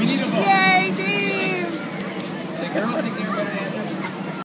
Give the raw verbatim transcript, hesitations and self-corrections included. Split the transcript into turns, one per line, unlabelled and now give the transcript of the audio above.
We need a vote.
Yay, James!
The girls think they're better than